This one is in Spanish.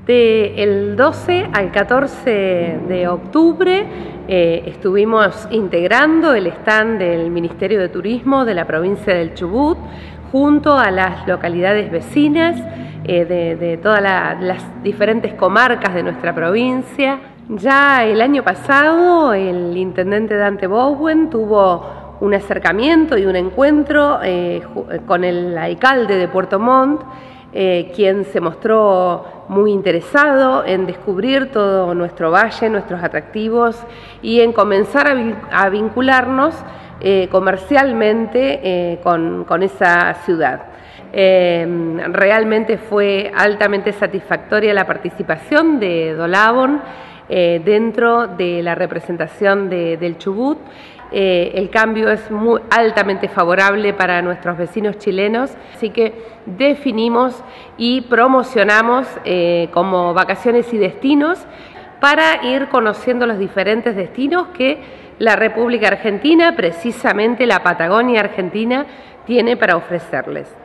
Del 12 al 14 de octubre estuvimos integrando el stand del Ministerio de Turismo de la provincia del Chubut junto a las localidades vecinas de todas las diferentes comarcas de nuestra provincia. Ya el año pasado el intendente Dante Bowen tuvo un acercamiento y un encuentro con el alcalde de Puerto Montt, quien se mostró muy interesado en descubrir todo nuestro valle, nuestros atractivos y en comenzar a vincularnos comercialmente con esa ciudad. Realmente fue altamente satisfactoria la participación de Dolabon dentro de la representación del Chubut. El cambio es altamente favorable para nuestros vecinos chilenos, así que definimos y promocionamos como vacaciones y destinos para ir conociendo los diferentes destinos que la República Argentina, precisamente la Patagonia Argentina, tiene para ofrecerles.